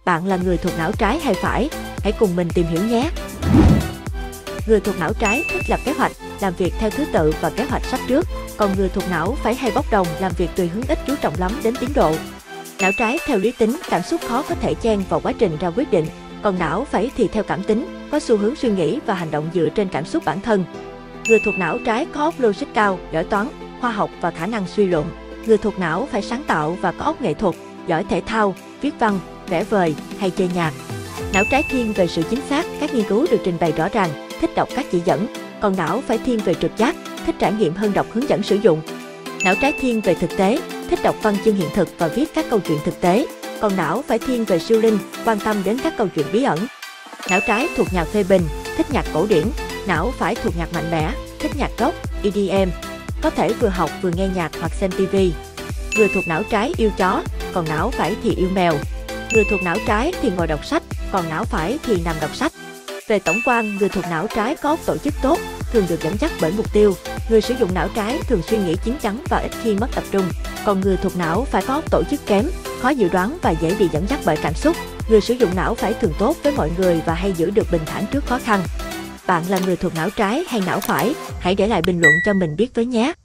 Bạn là người thuộc não trái hay phải? Hãy cùng mình tìm hiểu nhé! Người thuộc não trái thích lập kế hoạch, làm việc theo thứ tự và kế hoạch sắp trước, còn người thuộc não phải hay bốc đồng, làm việc tùy hứng, ít chú trọng lắm đến tiến độ. Não trái theo lý tính, cảm xúc khó có thể chen vào quá trình ra quyết định, còn não phải thì theo cảm tính, có xu hướng suy nghĩ và hành động dựa trên cảm xúc bản thân. Người thuộc não trái có óc logic cao, giỏi toán, khoa học và khả năng suy luận. Người thuộc não phải sáng tạo và có óc nghệ thuật, giỏi thể thao, viết văn, vẽ vời hay chơi nhạc. Não trái thiên về sự chính xác, các nghiên cứu được trình bày rõ ràng, thích đọc các chỉ dẫn, còn não phải thiên về trực giác, thích trải nghiệm hơn đọc hướng dẫn sử dụng. Não trái thiên về thực tế, thích đọc văn chương hiện thực và viết các câu chuyện thực tế, còn não phải thiên về siêu linh, quan tâm đến các câu chuyện bí ẩn. Não trái thuộc nhạc phê bình, thích nhạc cổ điển, não phải thuộc nhạc mạnh mẽ, thích nhạc rock, EDM, có thể vừa học vừa nghe nhạc hoặc xem TV. Người thuộc não trái yêu chó, còn não phải thì yêu mèo. Người thuộc não trái thì ngồi đọc sách, còn não phải thì nằm đọc sách. Về tổng quan, người thuộc não trái có óc tổ chức tốt, thường được dẫn dắt bởi mục tiêu. Người sử dụng não trái thường suy nghĩ chín chắn và ít khi mất tập trung. Còn người thuộc não phải có óc tổ chức kém, khó dự đoán và dễ bị dẫn dắt bởi cảm xúc. Người sử dụng não phải thường tốt với mọi người và hay giữ được bình thản trước khó khăn. Bạn là người thuộc não trái hay não phải? Hãy để lại bình luận cho mình biết với nhé!